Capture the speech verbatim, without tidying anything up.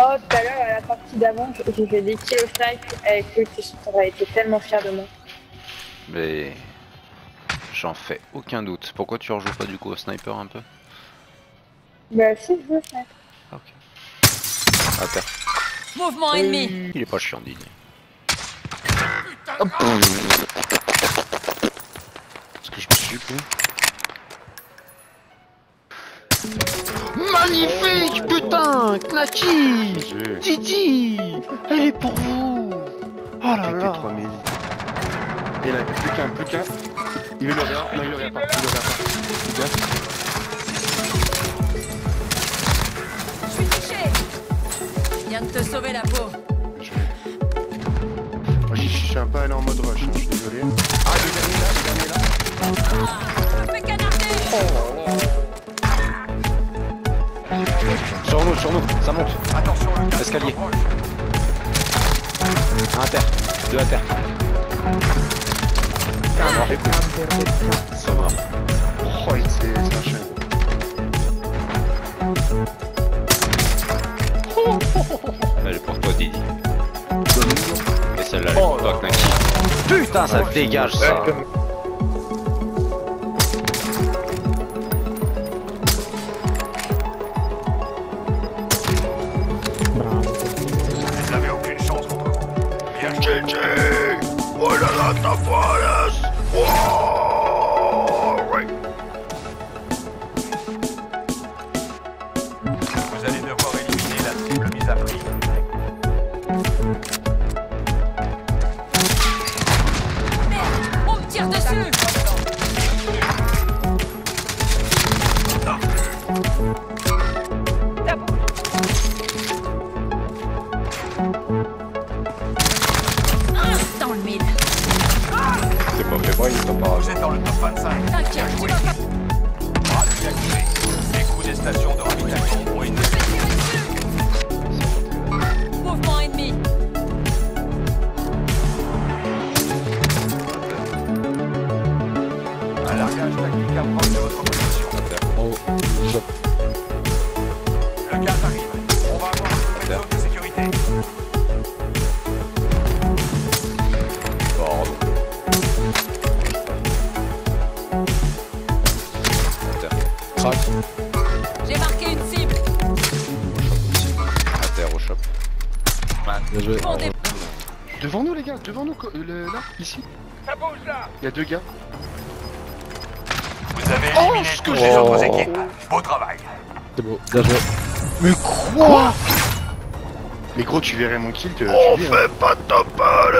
Oh, tout à l'heure, à la partie d'avant, j'ai fait des kills au snipe avec lui, j'aurais été tellement fier de moi. Mais j'en fais aucun doute. Pourquoi tu rejoues pas du coup au sniper un peu? Bah si, je veux snipe. Ah, ok. À terre. Mouvement ennemi. Il est pas chiant, Didier. Est-ce que je me suis pris? Magnifique, putain, Knacky, Didi, elle est pour vous. Oh là là. trois mille. Et là, plus qu'un, plus qu'un. Il veut le regarder. Non, il le regarde pas. Il le regarde pas. Je suis touché. Viens de te sauver la peau. Moi, je suis un peu allé en mode rush, hein, je suis désolé. Ah, le dernier là, le dernier là. Je me fais canarder. Sur nous, sur nous, ça monte. Attention, le Escalier. Un à terre, deux à terre. Un mort. Ça va. Oh, il s'est lâché. Elle est pour toi, Didi. Et celle-là, elle est pour toi, Knacky. Putain, ça dégage ça. Vous n'avez aucune chance contre vous. Bien joué. G G. Oh là là, ta folle. Oh, ouais. Vous allez devoir éliminer la cible mise à prix. Merde, on me tire dessus. Ah, dans le mille. C'est pas fait, moi, ils sont pas. Vous êtes dans le top vingt-cinq. T'inquiète, tu vas pas. Bras activé. Les coups des stations de ravitaillement ont été... Mouvement ennemi. Un largage tactique à prendre de votre position. Le gaz arrive. On va avoir une nouvelle zone de sécurité. Pardon. Crac. J'ai marqué une cible. À terre au shop. Bien joué. Bon dé- Devant nous, les gars, devant nous, co- euh, le- là, ici. Ça bouge là. Il y a deux gars. Vous avez éliminé toutes les autres équipes. Beau travail. C'est beau, bien joué. Mais quoi? Mais gros, tu verrais mon kill, tu, tu dis, hein. Pas de top